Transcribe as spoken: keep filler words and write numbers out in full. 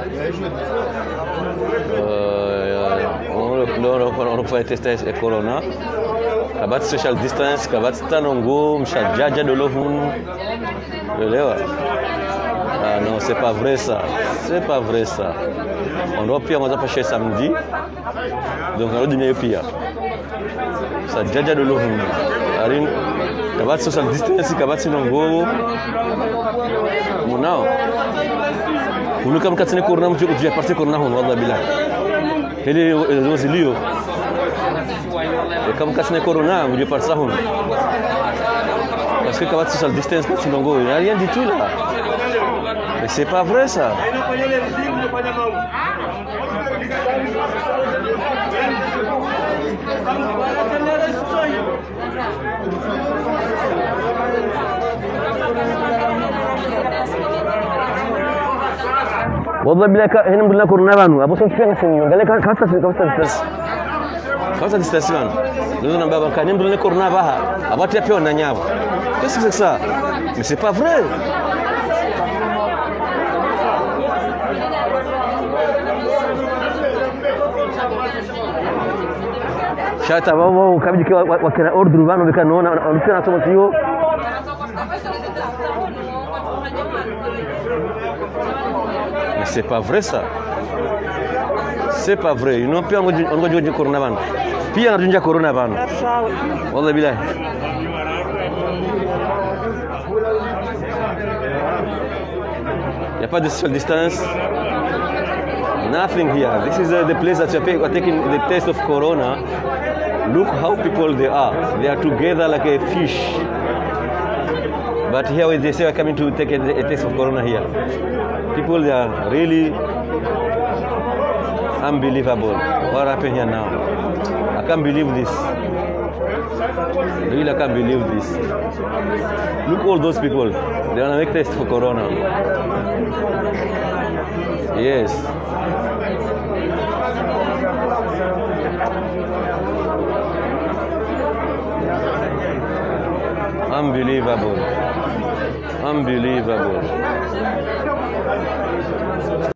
on fait tester le corona. Kabat social distance, kabat tanongo, mshajaja dolovun. Ah non, c'est pas vrai ça. C'est pas vrai ça. On doit pire, on va passer samedi. Donc on va donner pire. Ça jaja dolovun. Arin, kabat social distance, kabat tanongo. Munao. Vous comme quand c'est corona, tu vas partir corona, on va bila. Il est aux lieux. Et comme quand c'est corona, vous devez partir ça. Parce que quand tu es social distance, il n'y a rien du tout là. Mais c'est pas vrai ça. والله بلا هنا بلا كورونا بانو ابو سفيان سنيو قال لك كاتا كاتا كاتا ديستاسيون nous on baba kanim bla corona baha abati apio na nyabo qu'est-ce que c'est ça mais c'est pas vrai shata babo kabiji wakina ordru bano bikanaona wanafanya somo sio mais c'est pas vrai ça. C'est pas vrai. Ils n'ont pas engagé le corona. Puis on a déjà corona. Wallah billah. Il n'y a pas de social distance. Nothing here. This is uh, the place that you are taking the test of corona. Look how people they are. They are together like a fish. But here they say we are coming to take a, a test of corona here. People, they are really unbelievable. What happened here now? I can't believe this. Really, I can't believe this. Look all those people. They want to make test for corona. Yes. Unbelievable. Unbelievable.